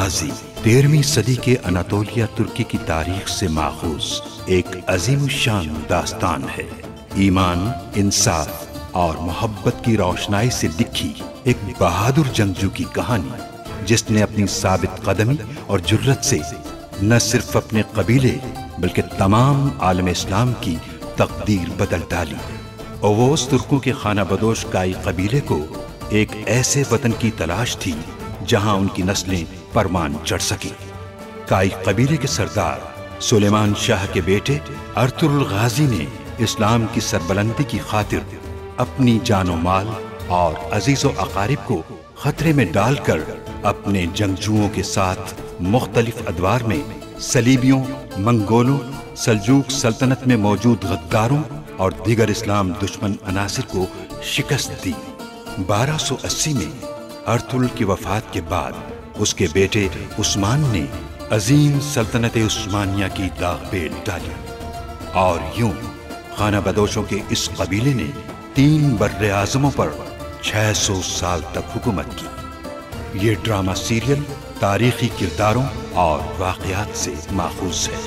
गाजी 13वीं सदी के अनातोलिया तुर्की की तारीख से माखूज एक अजीम शान दास्तान है। ईमान, इंसाफ और मोहब्बत की रोशनाई से लिखी एक बहादुर जंगजू की कहानी, जिसने अपनी साबित कदमी और जुर्रत से न सिर्फ अपने कबीले बल्कि तमाम आलम इस्लाम की तकदीर बदल डाली। ओवोस तुर्कों के खाना बदोश काई कबीले को एक ऐसे वतन की तलाश थी जहां उनकी नस्लें परमान चढ़ सकी। काई कबीले के सरदार सुलेमान शाह के बेटे अर्तुगरुल गाजी ने इस्लाम की सरबलंदी की खातिर अपनी जानो माल और अजीजो अकारिब को खतरे में डालकर अपने जंगजुओं के साथ मुख्तलिफ अदवार में सलीबियों, मंगोलों, सल्जूक सल्तनत में मौजूद गद्दारों और दीगर इस्लाम दुश्मन अनासिर को शिकस्त दी। 1280 में अर्तुगरुल की वफात के बाद उसके बेटे उस्मान ने अजीम सल्तनत उस्मानिया की दागबेल डाली और यूं खाना बदोशों के इस कबीले ने 3 बर्रे आज़मों पर 600 साल तक हुकूमत की। ये ड्रामा सीरियल तारीखी किरदारों और वाक़यात से माखूज है।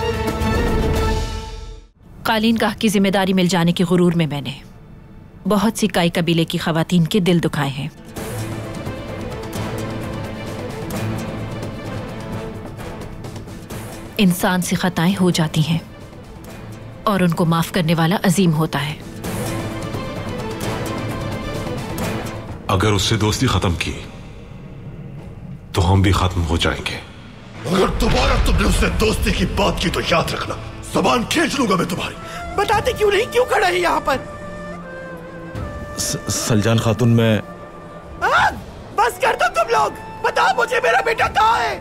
कालीनगाह की जिम्मेदारी मिल जाने के गुरूर में मैंने बहुत सी काई कबीले की खवातीन के दिल दुखाए हैं। इंसान से खताएं हो जाती हैं और उनको माफ करने वाला अजीम होता है। अगर उससे दोस्ती खत्म की तो हम भी खत्म हो जाएंगे। अगर दोबारा तुमने उससे दोस्ती की बात की तो याद रखना, ज़बान खींच लूंगा मैं तुम्हारी। बताते क्यों नहीं, क्यों खड़ा है यहाँ पर? सलजान खातून, मैं बस कर दो तुम लोग। बताओ मुझे मेरा बेटा कहाँ है?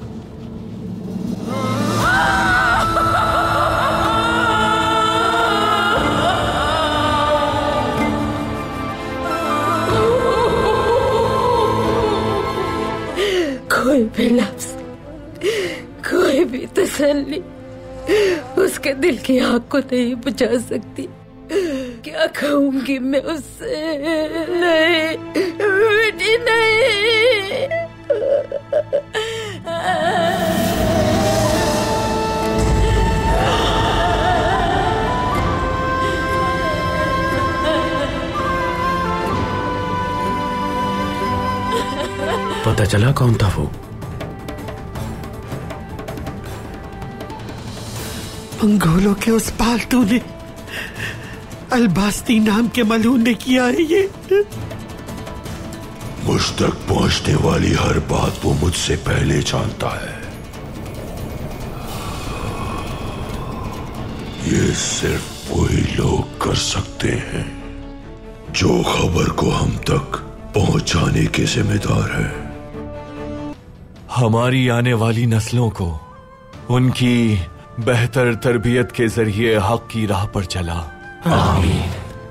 कोई भी लफ्ज, कोई भी तसल्ली उसके दिल की आग को नहीं बुझा सकती। क्या कहूंगी मैं उससे? नहीं बेटी, नहीं। पता चला कौन था वो? मंगोलों के उस पालतू ने, अलबास्ती नाम के मलून ने किया है ये। मुझ तक पहुंचने वाली हर बात वो मुझसे पहले जानता है। ये सिर्फ वही लोग कर सकते हैं जो खबर को हम तक पहुंचाने के जिम्मेदार है। हमारी आने वाली नस्लों को उनकी बेहतर तरबियत के जरिए हक की राह पर चला। आमीन।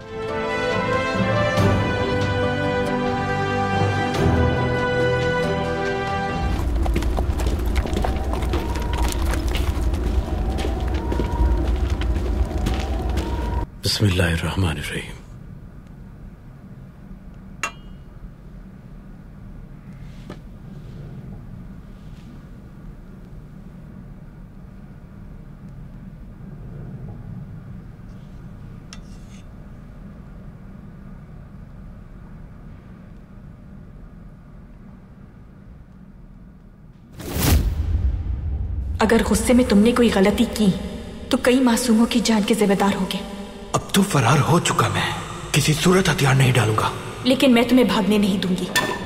बिस्मिल्लाहिर्रहमानिर्रहीम। अगर गुस्से में तुमने कोई गलती की तो कई मासूमों की जान के जिम्मेदार होगे। अब तो फरार हो चुका, मैं किसी सूरत हथियार नहीं डालूंगा। लेकिन मैं तुम्हें भागने नहीं दूंगी।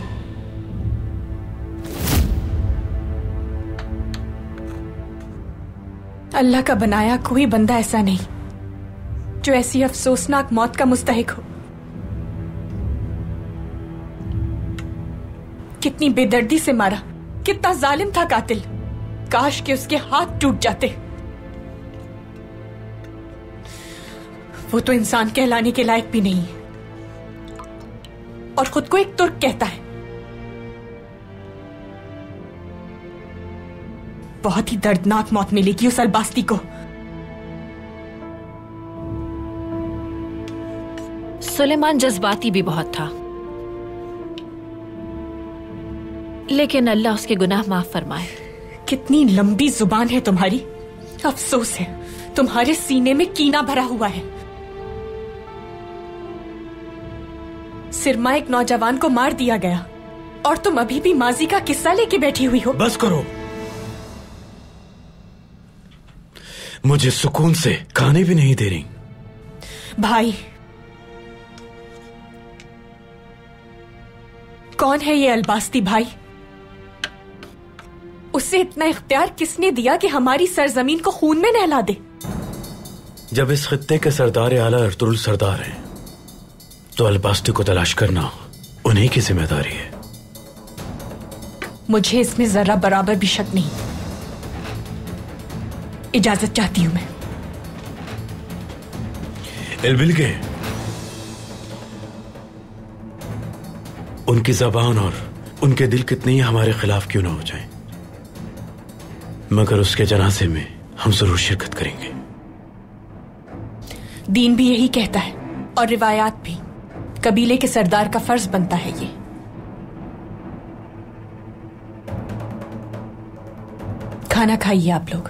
अल्लाह का बनाया कोई बंदा ऐसा नहीं जो ऐसी अफसोसनाक मौत का मुस्तहिक हो। कितनी बेदर्दी से मारा, कितना जालिम था कातिल। काश के उसके हाथ टूट जाते। वो तो इंसान कहलाने के लायक भी नहीं और खुद को एक तुर्क कहता है। बहुत ही दर्दनाक मौत मिलेगी उस अलबास्ती को। सुलेमान जज्बाती भी बहुत था। लेकिन अल्लाह उसके गुनाह माफ फरमाए। कितनी लंबी जुबान है तुम्हारी। अफसोस है तुम्हारे सीने में कीना भरा हुआ है। सिरमा एक नौजवान को मार दिया गया और तुम अभी भी माजी का किस्सा लेके बैठी हुई हो। बस करो, मुझे सुकून से खाने भी नहीं दे रही। भाई, कौन है ये अलबास्ती भाई? उसे इतना इख्तियार किसने दिया कि हमारी सरजमीन को खून में नहला दे? जब इस खित्ते के सरदार आला अर्तुगरुल सरदार हैं, तो अलबास्ती को तलाश करना उन्हीं की जिम्मेदारी है। मुझे इसमें जरा बराबर भी शक नहीं। इजाजत चाहती हूं मैं। एलबिलगे, उनकी जबान और उनके दिल कितने ही हमारे खिलाफ क्यों ना हो जाएं, मगर उसके जनाजे में हम जरूर शिरकत करेंगे। दीन भी यही कहता है और रिवायात भी। कबीले के सरदार का फर्ज बनता है ये। खाना खाइए आप लोग।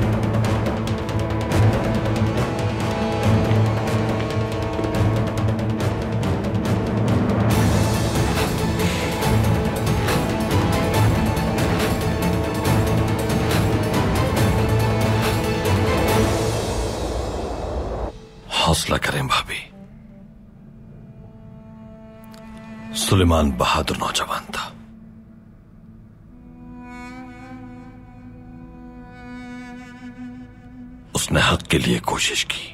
हौसला करें भाभी। सुलेमान बहादुर नौजवान था। उसने हक के लिए कोशिश की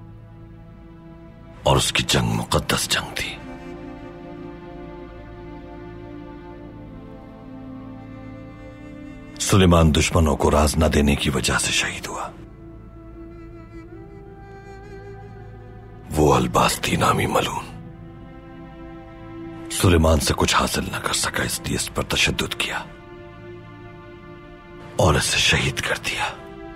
और उसकी जंग मुकद्दस जंग थी। सुलेमान दुश्मनों को राज न देने की वजह से शहीद हुआ। वो अलबास्ती नामी मलून सुलेमान से कुछ हासिल न कर सका, इसलिए इस पर तशद्दुद किया और इसे शहीद कर दिया।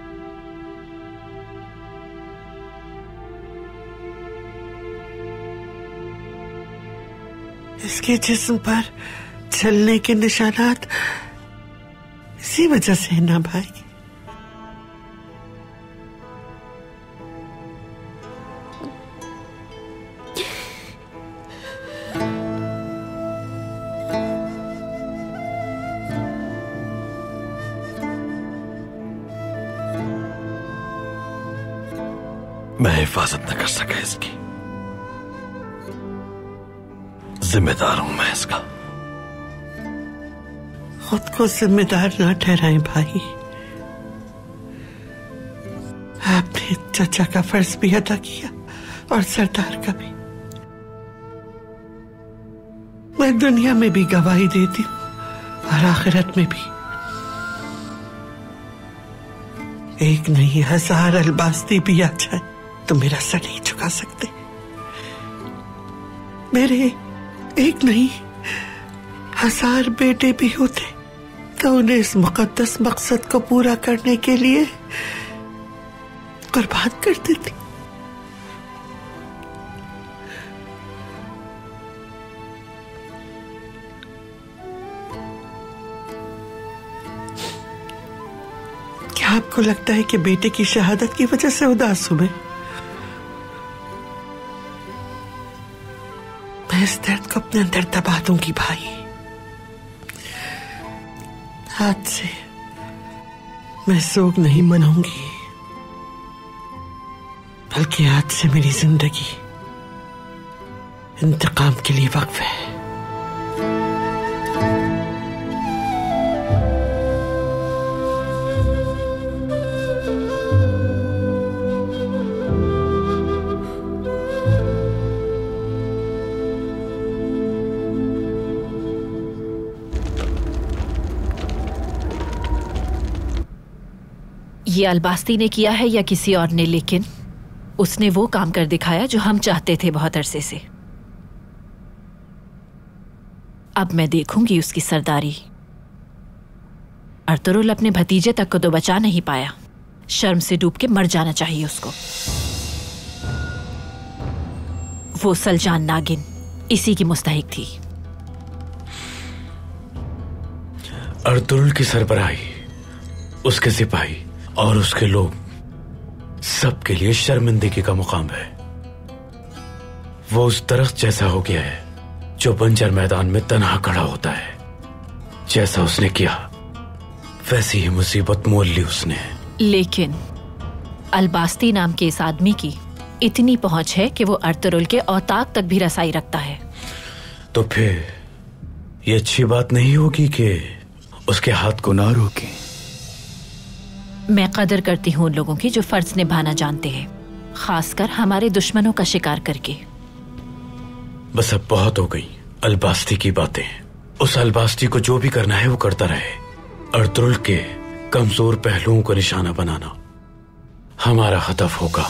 इसके जिस्म पर चलने के निशानात इसी वजह से है ना भाई? मैं हिफाजत न कर सका इसकी, जिम्मेदार हूं मैं इसका। खुद को जिम्मेदार ना ठहराएं भाई। आपने चाचा का फर्ज भी अदा किया और सरदार का भी। मैं दुनिया में भी गवाही देती हूं और आखिरत में भी। एक नहीं 1000 अलबास्ती भी आ जाए तो मेरा सर नहीं झुका सकते। मेरे एक नहीं 1000 बेटे भी होते तो उन्हें इस मुकद्दस मकसद को पूरा करने के लिए कुर्बान कर देती। क्या आपको लगता है कि बेटे की शहादत की वजह से उदास हूं मैं इस दर्द को अपने अंदर दबा दूंगी भाई। आज से मैं सोग नहीं मनाऊंगी, बल्कि आज से मेरी जिंदगी इंतकाम के लिए वक्फ है। ये अलबास्ती ने किया है या किसी और ने, लेकिन उसने वो काम कर दिखाया जो हम चाहते थे बहुत अरसे से। अब मैं देखूंगी उसकी सरदारी। अर्तुगरुल अपने भतीजे तक को तो बचा नहीं पाया, शर्म से डूब के मर जाना चाहिए उसको। वो सलजान नागिन इसी की मुस्तहिक थी। अर्तुरुल की सरबराही, उसके सिपाही और उसके लोग सबके लिए शर्मिंदगी का मुकाम है। वो उस दरख्त जैसा हो गया है जो बंजर मैदान में तन्हा खड़ा होता है। जैसा उसने किया वैसी ही मुसीबत मोल ली उसने। लेकिन अलबास्ती नाम के इस आदमी की इतनी पहुंच है कि वो अर्तुरुल के औताक तक भी रसाई रखता है। तो फिर ये अच्छी बात नहीं होगी कि उसके हाथ को ना रोके। मैं कदर करती हूँ उन लोगों की जो फर्ज निभाना जानते हैं, खासकर हमारे दुश्मनों का शिकार करके। बस अब बहुत हो गई अलबास्ती की बातें। उस अलबास्ती को जो भी करना है वो करता रहे। अर्तुरुल के कमजोर पहलुओं को निशाना बनाना हमारा हदफ होगा।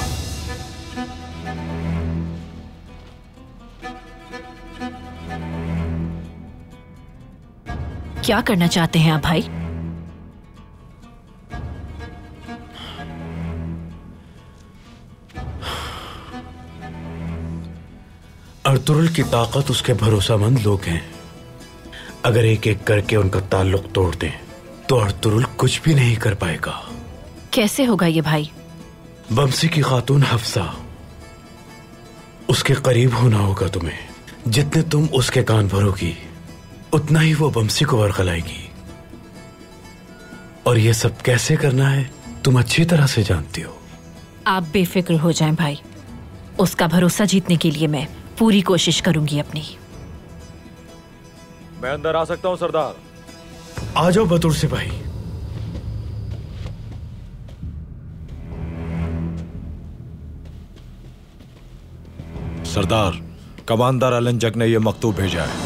क्या करना चाहते हैं आप भाई? अर्तुरुल की ताकत उसके भरोसेमंद लोग हैं। अगर एक एक करके उनका ताल्लुक तोड़ दें तो अर्तुरुल कुछ भी नहीं कर पाएगा। कैसे होगा ये भाई? बमसी की खातून हफ्सा, उसके करीब होना होगा तुम्हें। जितने तुम उसके कान भरोगी उतना ही वो बमसी को वरगलाएगी। और ये सब कैसे करना है तुम अच्छी तरह से जानती हो। आप बेफिक्र हो जाएं भाई, उसका भरोसा जीतने के लिए मैं पूरी कोशिश करूंगी अपनी। मैं अंदर आ सकता हूं सरदार? आ जाओ बतूर सिपाही। सरदार, कमांडर अलंजक ने यह मकतूब भेजा है।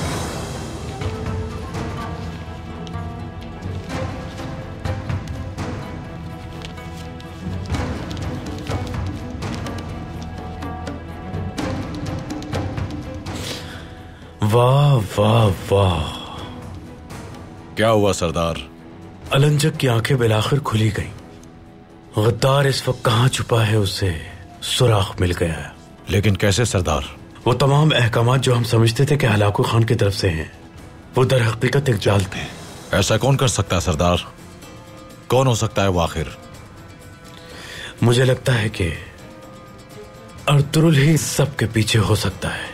वाह वाह वाह। क्या हुआ सरदार? अलंजक की आंखें बिलाखिर खुली गईं। गद्दार इस वक्त कहां छुपा है उसे सुराख मिल गया है। लेकिन कैसे सरदार? वो तमाम अहकामात जो हम समझते थे कि हलाकू खान की तरफ से हैं, वो दर हकीकत एक जाल थे। ऐसा कौन कर सकता है सरदार? कौन हो सकता है वो आखिर? मुझे लगता है कि अर्तुरुल ही सब के पीछे हो सकता है।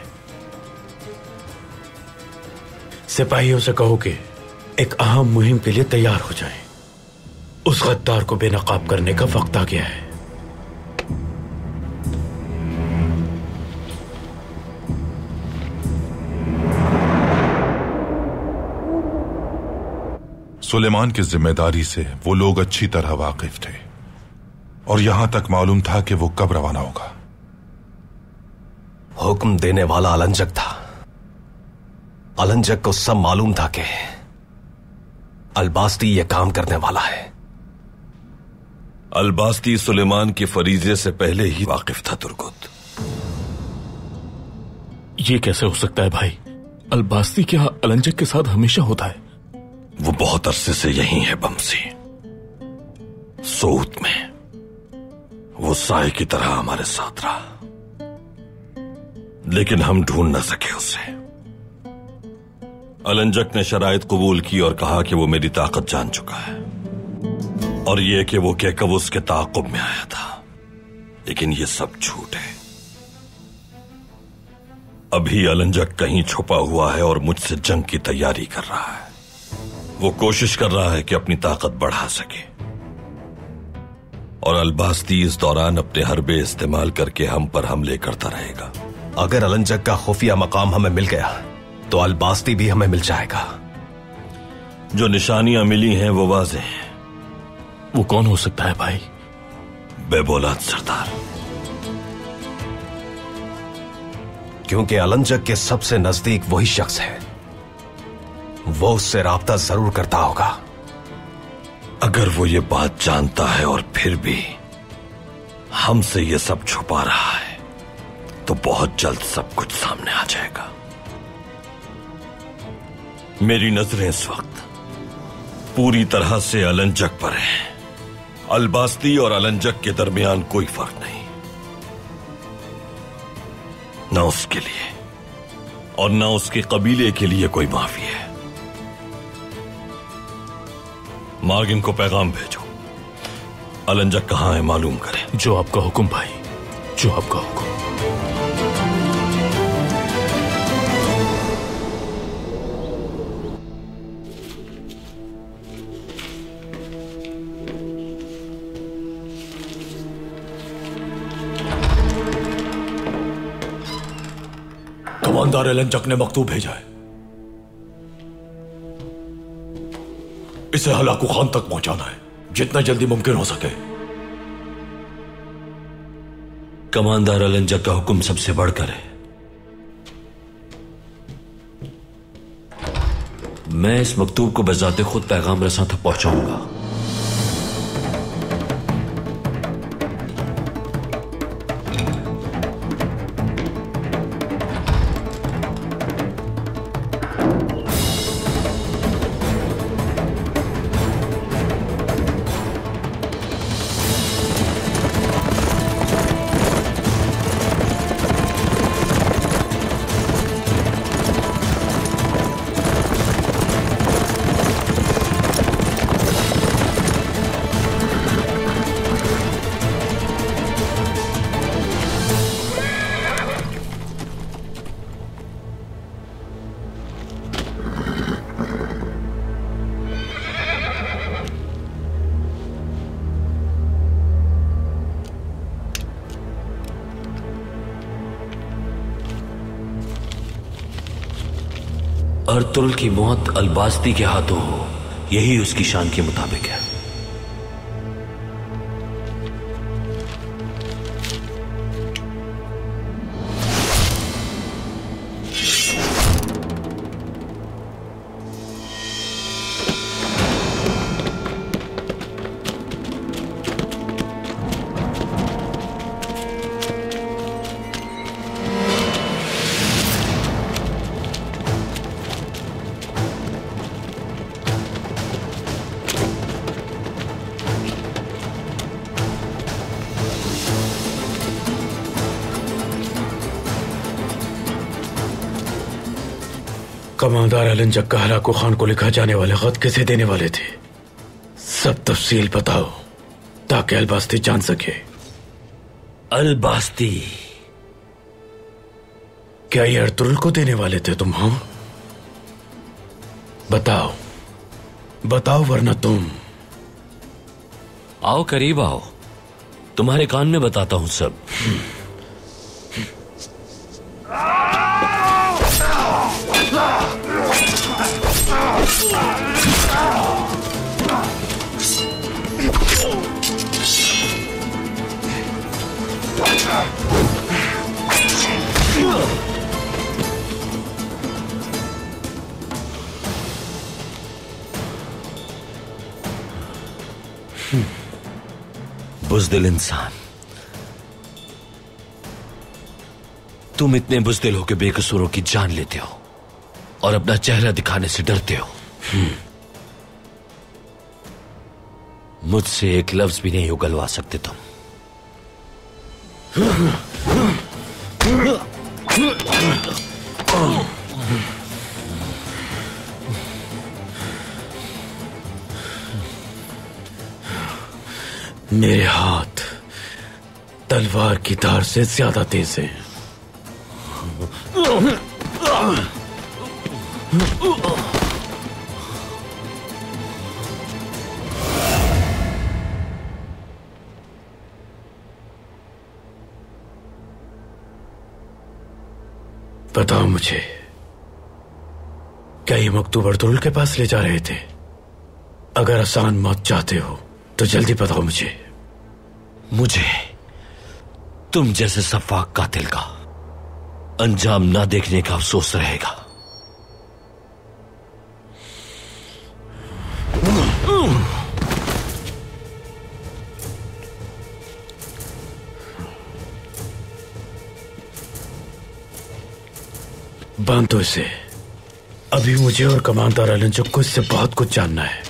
सिपाहियों से कहो कि एक अहम मुहिम के लिए तैयार हो जाएं। उस गद्दार को बेनकाब करने का वक्त आ गया है। सुलेमान की जिम्मेदारी से वो लोग अच्छी तरह वाकिफ थे और यहां तक मालूम था कि वो कब रवाना होगा। हुक्म देने वाला अलंजक था। अलंजक को सब मालूम था कि अलबास्ती ये काम करने वाला है। अलबास्ती सुलेमान के फरीजे से पहले ही वाकिफ था तुर्गुत। ये कैसे हो सकता है भाई? अलबास्ती क्या अलंजक के साथ हमेशा होता है? वो बहुत अरसे से यही है बमसी, सोत में। वो साए की तरह हमारे साथ रहा, लेकिन हम ढूंढ न सके उसे। अलंजक ने शराइत कबूल की और कहा कि वो मेरी ताकत जान चुका है और ये कि वो केकवुस के ताक़ुब में आया था। लेकिन ये सब झूठ है। अभी अलंजक कहीं छुपा हुआ है और मुझसे जंग की तैयारी कर रहा है। वो कोशिश कर रहा है कि अपनी ताकत बढ़ा सके और अलबास्ती इस दौरान अपने हरबे इस्तेमाल करके हम पर हमले करता रहेगा। अगर अलंजक का खुफिया मकाम हमें मिल गया तो अलबास्ती भी हमें मिल जाएगा। जो निशानियां मिली हैं वो वाज़ेह हैं। वो कौन हो सकता है भाई? बेबौलाद सरदार। क्योंकि अलंजक के सबसे नजदीक वही शख्स है। वो उससे राब्ता जरूर करता होगा। अगर वो ये बात जानता है और फिर भी हमसे ये सब छुपा रहा है तो बहुत जल्द सब कुछ सामने आ जाएगा। मेरी नजरें इस वक्त पूरी तरह से अलंजक पर हैं। अलबास्ती और अलंजक के दरमियान कोई फर्क नहीं, न उसके लिए और न उसके कबीले के लिए कोई माफी है। मार्गिन को पैगाम भेजो, अलंजक कहाँ है मालूम करें। जो आपका हुक्म भाई, जो आपका हुक्म। कमांडर अलंजक ने मकतूब भेजा है, इसे हलाकू खान तक पहुंचाना है, जितना जल्दी मुमकिन हो सके। कमांडर अलंजक का हुक्म सबसे बढ़कर है। मैं इस मकतूब को बजाते खुद पैगाम रसां तक पहुंचाऊंगा। अर्तुगरुल की मौत अलबास्ती के हाथों हो, यही उसकी शान के मुताबिक है। कमांडर अलंजक का हलाकू खान को लिखा जाने वाले खत किसे देने वाले थे? सब तफसील बताओ ताकि अलबास्ती जान सके। अलबास्ती? क्या ये अर्तुगरुल को देने वाले थे तुम? हाँ बताओ, बताओ वरना तुम। आओ करीब आओ, तुम्हारे कान में बताता हूं सब। बुज़दिल इंसान, तुम इतने बुज़दिल हो कि बेकसूरों की जान लेते हो और अपना चेहरा दिखाने से डरते हो। मुझसे एक लफ्ज भी नहीं उगलवा सकते तुम। मेरे हाथ तलवार की धार से ज्यादा तेज हैं। बताओ मुझे, क्या ये मकतूब अर्तुगरुल के पास ले जा रहे थे? अगर आसान मौत चाहते हो तो जल्दी बताओ मुझे। मुझे तुम जैसे सफाक कातिल का अंजाम ना देखने का अफसोस रहेगा। बांधो इसे। अभी मुझे और कमांडर अलंजक को इससे बहुत कुछ जानना है।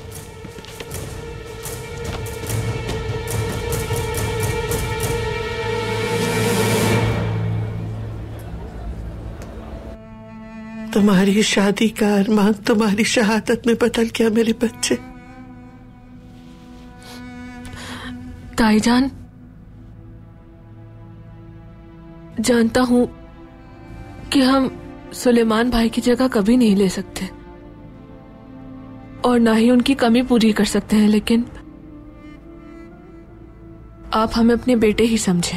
तुम्हारी शादी का अरमान तुम्हारी शहादत में बदल गया मेरे बच्चे। ताईजान, जानता हूं कि हम सुलेमान भाई की जगह कभी नहीं ले सकते और ना ही उनकी कमी पूरी कर सकते हैं, लेकिन आप हमें अपने बेटे ही समझें।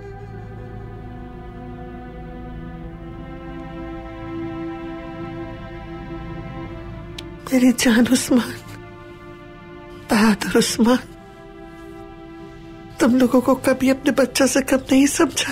मेरी जान उस्मान, बहादुर उस्मान, तुम लोगों को कभी अपने बच्चा से कम नहीं समझा।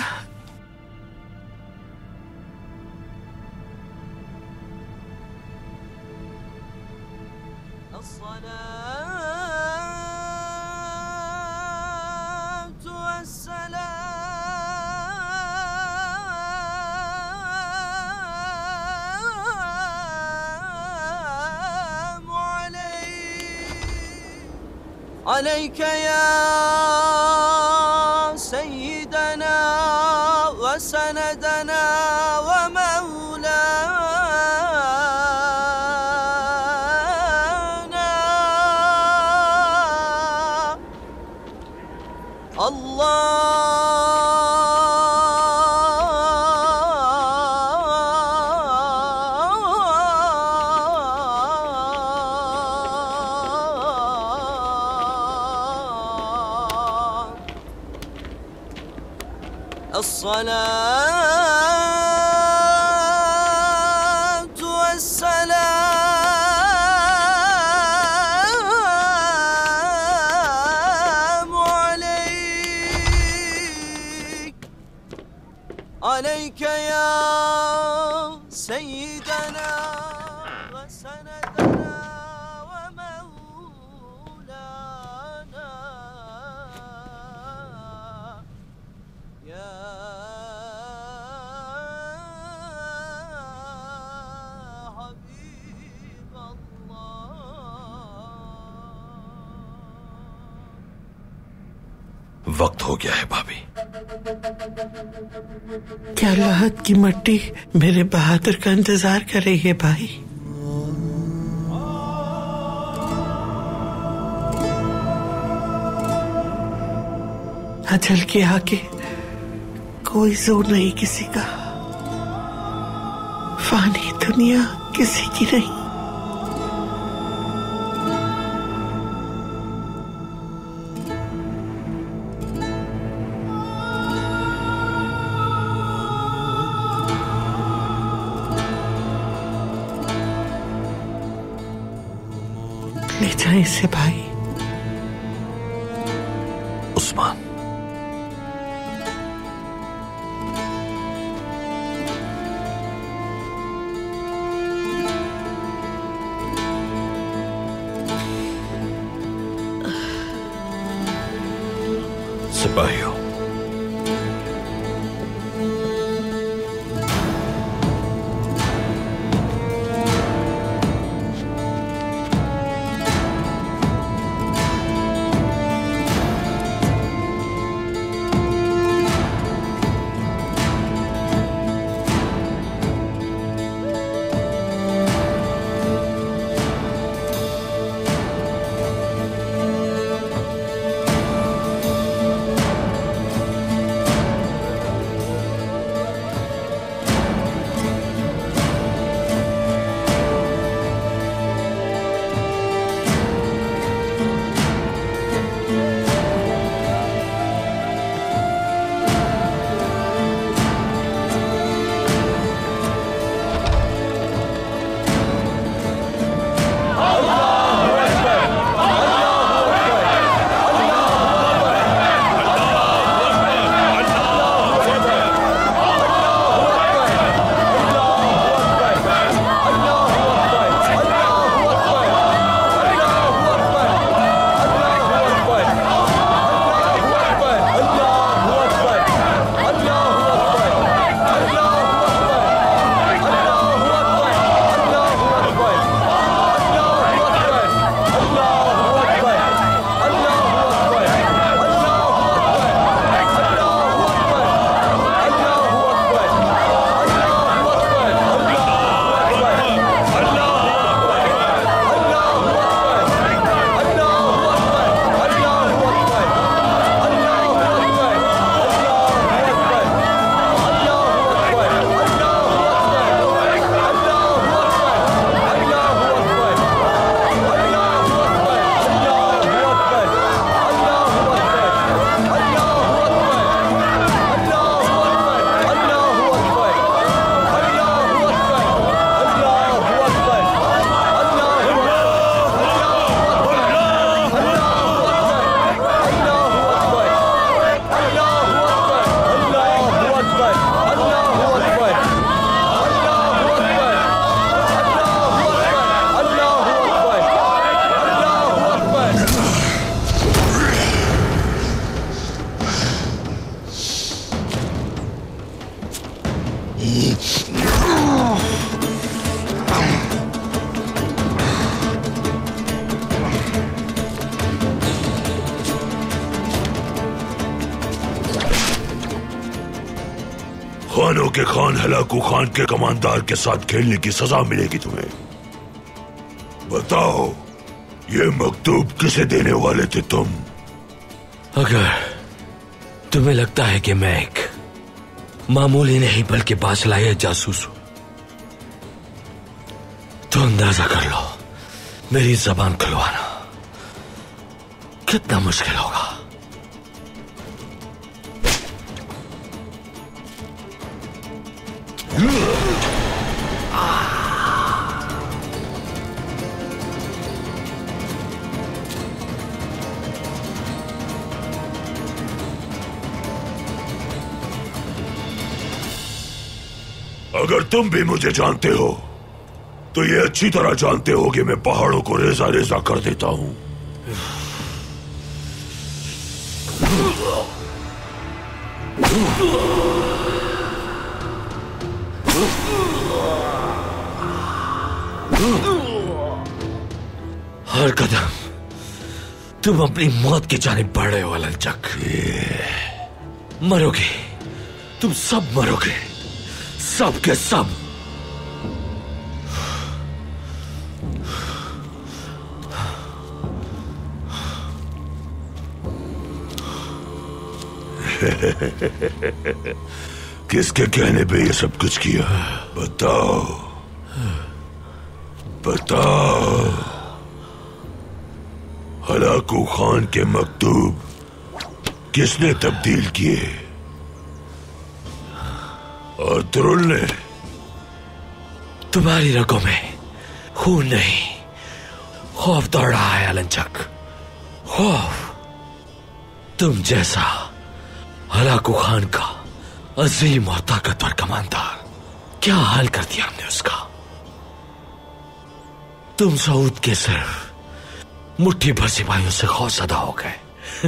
عليك يا سيدنا وسندنا ومولانا الصلاة والسلام عليك، عليك يا سيدنا وسندنا ومولانا يا حبيب الله। वक्त हो गया है भाभी। क्या लाहत की मट्टी मेरे बहादुर का इंतजार कर रही है भाई? अजल के आगे कोई जोर नहीं किसी का, फानी दुनिया किसी की नहीं। ले जाए इसे भाई। उस्मान, सिपाहियों, खानों के खान हलाकू खान के कमांडर के साथ खेलने की सजा मिलेगी तुम्हें। बताओ, ये मकतूब किसे देने वाले थे तुम? अगर तुम्हें लगता है कि मैं एक मामूली नहीं बल्कि बासलाया जासूस हूं, तो अंदाजा कर लो मेरी जबान खुलवाना कितना मुश्किल होगा। अगर तुम भी मुझे जानते हो तो ये अच्छी तरह जानते हो कि मैं पहाड़ों को रेजा रेजा कर देता हूं। हर कदम तुम अपनी मौत की जानिब बढ़ रहे हो अलंचक। मरोगे, तुम सब मरोगे, सब के सब। किसके कहने पे ये सब कुछ किया? बताओ बताओ। हलाकू खान के मकतूब किसने तब्दील किए? और तुरुल ने? तुम्हारी रगों में खून नहीं, खौफ दौड़ रहा है अलंचक, खौफ। तुम जैसा हलाकू खान का अजीम और ताकतवर कमांडर, क्या हाल कर दिया हमने उसका। तुम सऊद के सिर्फ मुट्ठी भर सिपाहियों से खौफजदा हो गए।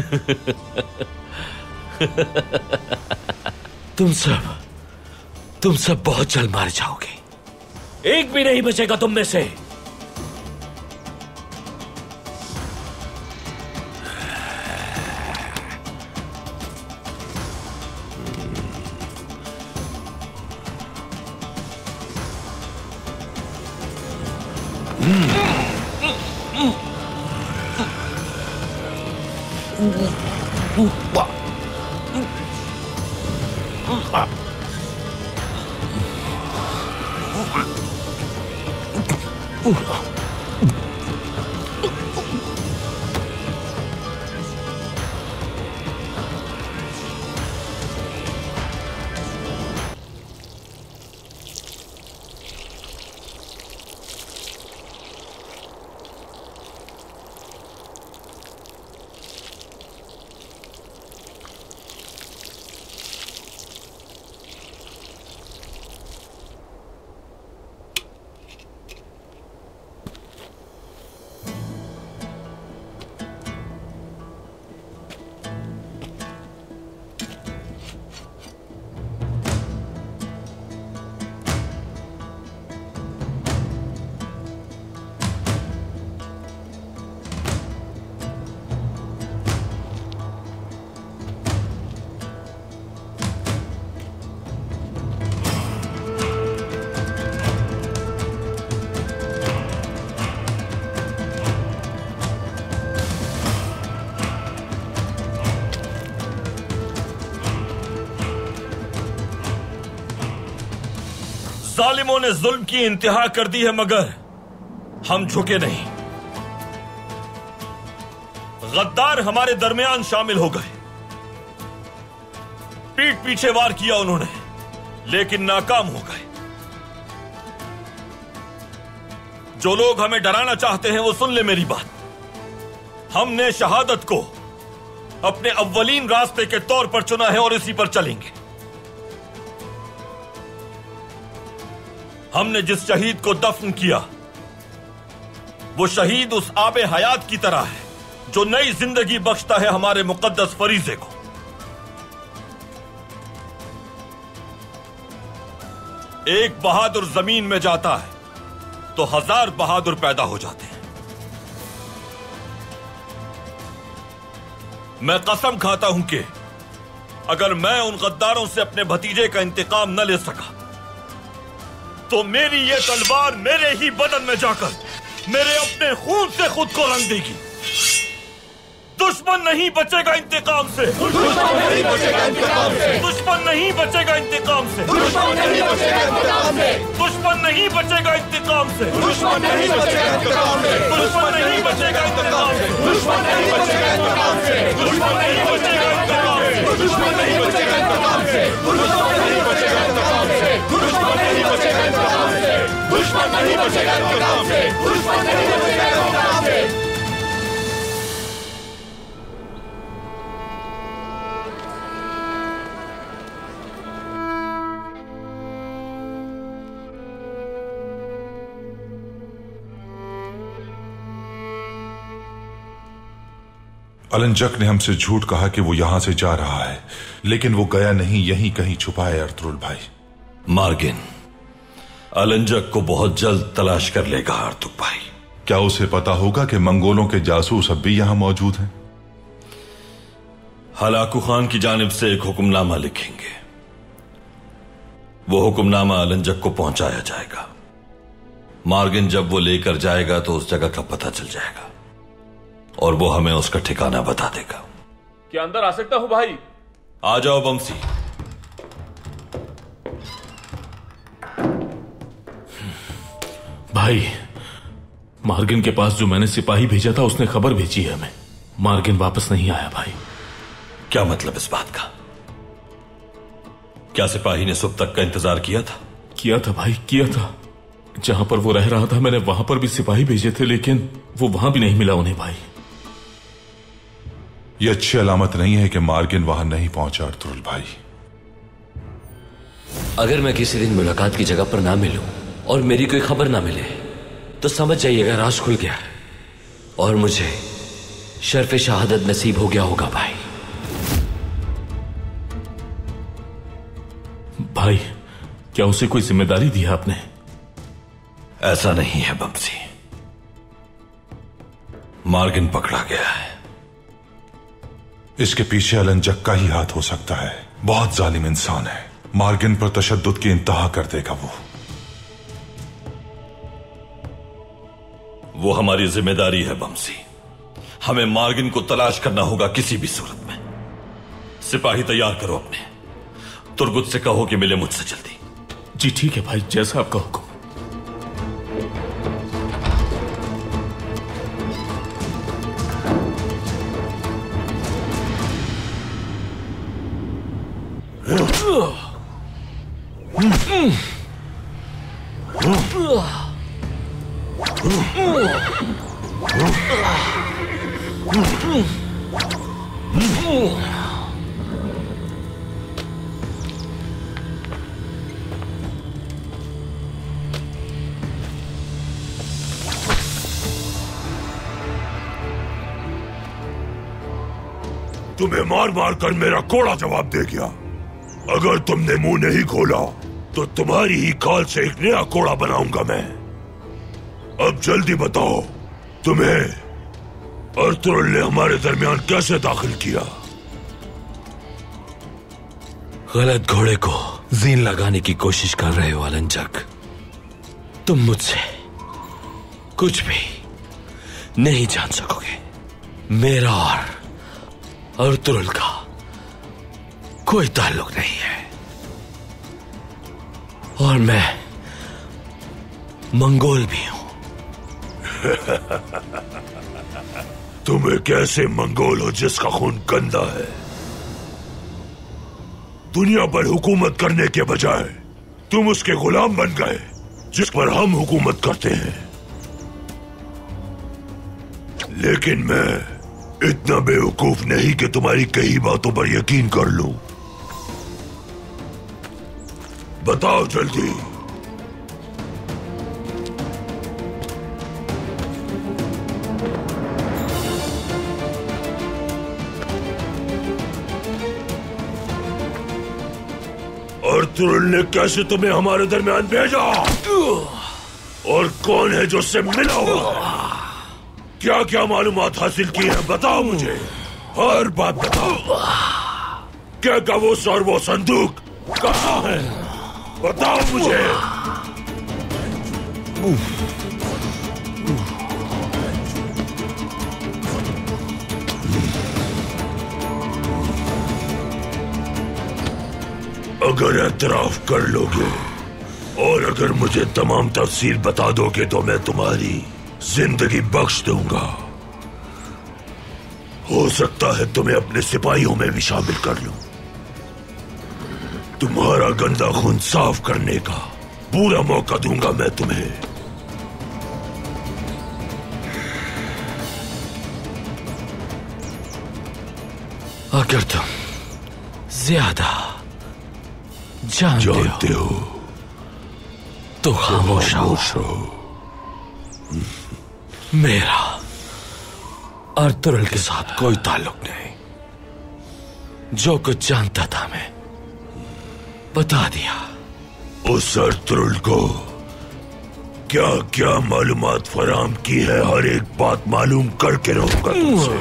तुम सब बहुत जल्द मारे जाओगे, एक भी नहीं बचेगा तुम में से। जालिमों ने जुल्म की इंतहा कर दी है, मगर हम झुके नहीं। गद्दार हमारे दरमियान शामिल हो गए, पीठ पीछे वार किया उन्होंने, लेकिन नाकाम हो गए। जो लोग हमें डराना चाहते हैं वो सुन ले मेरी बात। हमने शहादत को अपने अव्वलीन रास्ते के तौर पर चुना है और इसी पर चलेंगे। हमने जिस शहीद को दफन किया वो शहीद उस आबे हयात की तरह है जो नई जिंदगी बख्शता है हमारे मुकद्दस फरीजे को। एक बहादुर जमीन में जाता है तो 1000 बहादुर पैदा हो जाते हैं। मैं कसम खाता हूं कि अगर मैं उन गद्दारों से अपने भतीजे का इंतकाम न ले सका तो मेरी ये तलवार मेरे ही बदन में जाकर मेरे अपने खून से खुद को रंग देगी। दुश्मन नहीं बचेगा इंतकाम से, दुश्मन नहीं बचेगा इंतकाम से, दुश्मन नहीं बचेगा इंतकाम से, दुश्मन नहीं बचेगा इंतकाम से, दुश्मन नहीं बचेगा इंतकाम से, दुश्मन नहीं बचेगा इंतकाम से, दुश्मन नहीं बचेगा इंतकाम से, दुश्मन नहीं बचेगा इंतकाम से, दुश्मन नहीं बचेगा इंतकाम से, दुश्मन नहीं बचेगा इंतकाम से, दुश्मन नहीं बचेगा इंतकाम से, दुश्मन नहीं बचेगा इंतकाम से, दुश्मन नहीं बचेगा इंतकाम से, दुश्मन नहीं बचेगा इंतकाम से। अलंजक ने हमसे झूठ कहा कि वो यहां से जा रहा है, लेकिन वो गया नहीं, यहीं कहीं छुपा है अर्तुरुल भाई। मार्गिन अलंजक को बहुत जल्द तलाश कर लेगा अर्तुक भाई। क्या उसे पता होगा कि मंगोलों के जासूस अब भी यहां मौजूद हैं? हलाकू खान की जानिब से एक हुक्मनामा लिखेंगे। वो हुक्मनामा अलंजक को पहुंचाया जाएगा। मार्गिन जब वो लेकर जाएगा तो उस जगह का पता चल जाएगा और वो हमें उसका ठिकाना बता देगा। क्या अंदर आ सकता हूं भाई? आ जाओ बमसी। भाई, मार्गिन के पास जो मैंने सिपाही भेजा था उसने खबर भेजी है हमें। मार्गिन वापस नहीं आया भाई। क्या मतलब इस बात का? क्या सिपाही ने सुबह तक का इंतजार किया था? किया था भाई, किया था। जहां पर वो रह रहा था मैंने वहां पर भी सिपाही भेजे थे, लेकिन वो वहां भी नहीं मिला उन्हें भाई। यह अच्छी अलामत नहीं है कि मार्गिन वहां नहीं पहुंचा अर्तुरुल भाई। अगर मैं किसी दिन मुलाकात की जगह पर ना मिलूं और मेरी कोई खबर ना मिले तो समझ जाइएगा राज खुल गया है और मुझे शर्फ शहादत नसीब हो गया होगा भाई। भाई, क्या उसे कोई जिम्मेदारी दी है आपने? ऐसा नहीं है बमसी। मार्गिन पकड़ा गया है। इसके पीछे अलंजक का ही हाथ हो सकता है। बहुत जालिम इंसान है। मार्गिन पर तशद्दुद की इंतहा कर देगा वो हमारी जिम्मेदारी है बमसी। हमें मार्गिन को तलाश करना होगा किसी भी सूरत में। सिपाही तैयार करो अपने। तुर्गुत से कहो कि मिले मुझसे जल्दी। जी ठीक है भाई, जैसा आपका हुक्म। तुम्हें मार मार कर मेरा कोड़ा जवाब दे गया। अगर तुमने मुंह नहीं खोला तो तुम्हारी ही खाल से एक नया कोड़ा बनाऊंगा मैं। अब जल्दी बताओ, तुम्हें अर्तुरुल ने हमारे दरमियान कैसे दाखिल किया? गलत घोड़े को जीन लगाने की कोशिश कर रहे हो अलंजक। तुम मुझसे कुछ भी नहीं जान सकोगे। मेरा और अर्तुरुल का कोई ताल्लुक नहीं है और मैं मंगोल भी हूं। तुम एक ऐसे मंगोल हो जिसका खून गंदा है। दुनिया पर हुकूमत करने के बजाय तुम उसके गुलाम बन गए जिस पर हम हुकूमत करते हैं। लेकिन मैं इतना बेवकूफ नहीं कि तुम्हारी कई बातों पर यकीन कर लूं। बताओ जल्दी। अर्तुरुल ने कैसे तुम्हें हमारे दरमियान भेजा? और कौन है जो उससे मिला हुआ? क्या क्या मालूमात हासिल की है बताओ मुझे, हर बात बताओ। क्या का वो सर वो संदूक कहाँ है बताओ मुझे। अगर एतराफ कर लोगे और अगर मुझे तमाम तफसील बता दोगे तो मैं तुम्हारी जिंदगी बख्श दूंगा। हो सकता है तुम्हें अपने सिपाहियों में भी शामिल कर लूं। तुम्हारा गंदा खून साफ करने का पूरा मौका दूंगा मैं तुम्हें। अगर तुम ज्यादा जानते हो तो खामोश हो। मेरा अर्तुरुल के साथ कोई ताल्लुक नहीं। जो कुछ जानता था मैं बता दिया। उस अर्तुरुल को क्या क्या मालूमात फराम की है हर एक बात मालूम करके रहूंगा तुमसे।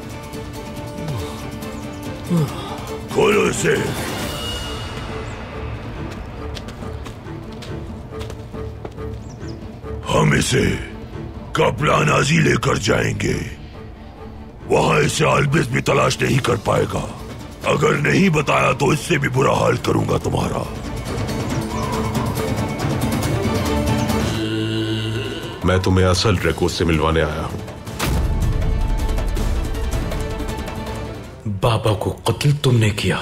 खोलो इसे। हम इसे कपलानाजी लेकर जाएंगे। वहां इसे अलबिस भी तलाश नहीं कर पाएगा। अगर नहीं बताया तो इससे भी बुरा हाल करूंगा तुम्हारा। मैं तुम्हें असल ड्रैको से मिलवाने आया हूं। बाबा को कत्ल तुमने किया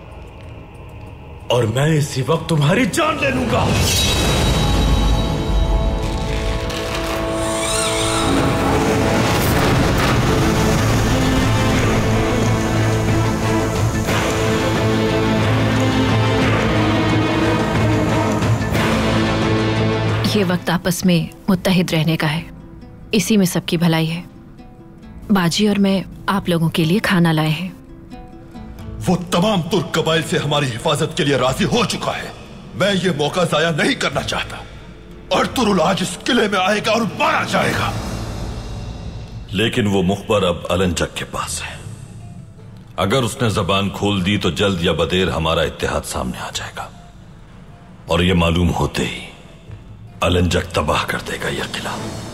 और मैं इसी वक्त तुम्हारी जान ले लूंगा। ये वक्त आपस में मुत्तहिद रहने का है। इसी में सबकी भलाई है। बाजी और मैं आप लोगों के लिए खाना लाए हैं। वो तमाम तुर्क कबाइल से हमारी हिफाजत के लिए राजी हो चुका है। मैं ये मौका जाया नहीं करना चाहता। अर्तुरुल आज इस किले में आएगा और मारा जाएगा। लेकिन वो मुखबर अब अलंजक के पास है। अगर उसने जबान खोल दी तो जल्द या बदेर हमारा इत्तेहाद सामने आ जाएगा और ये मालूम होते ही अलंजक तबाह कर देगा यह किला।